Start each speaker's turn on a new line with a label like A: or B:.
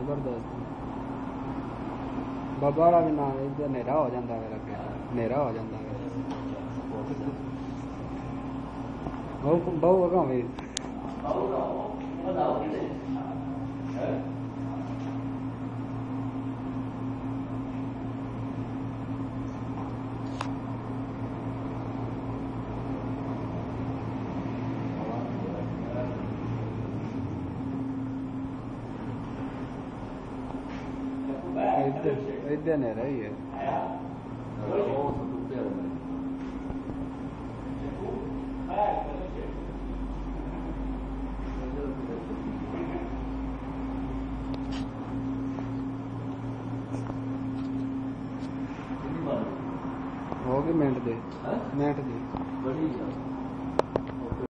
A: जबरदस्त बाबा वाला भी ना इधर नेरा हो जाता है लगे नेरा हो जाता है बहु अगा भी इधर नेरा ही है हो गए मिनट दे